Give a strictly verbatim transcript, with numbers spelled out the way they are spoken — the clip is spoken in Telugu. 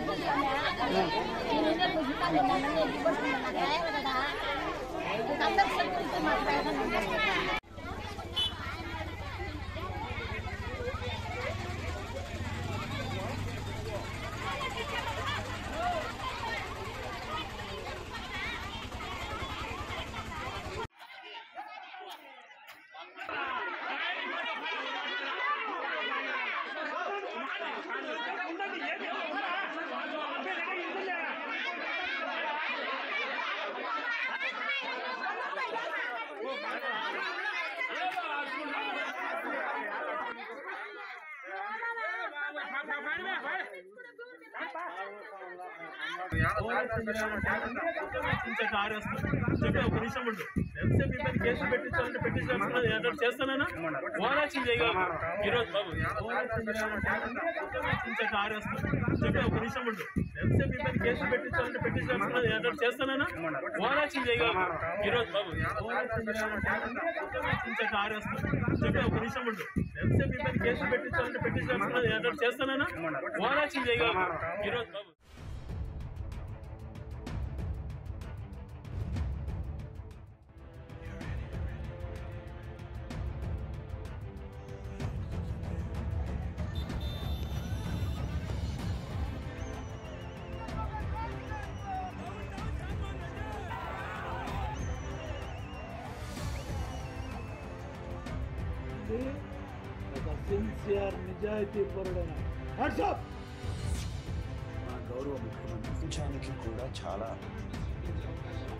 కేసు పెట్టించాలంటే పెట్టించాల్సిన చేస్తానా ఓరాక్షన్ చేయగలరు ఈరోజు బాబు ఒక నిమిషం ఉండు ఎంతసేపు మీ కేసు పెట్టించాలంటే పెట్టించాల్సిన చేస్తానా ఓరాక్షన్ చేయగలరు ఈరోజు బాబు ఒక నిమిషం ఉండు ఎంతసేపు మీ కేసు పెట్టించాలంటే పెట్టించాల్సిన చేస్తానా ఓరాక్షన్ చేయగలరు ఈరోజు బాబు సిన్సియర్ నిజాయితీ పరుడైన వాట్సాప్ మా గౌరవ ముఖ్యమంత్రి కూడా చాలా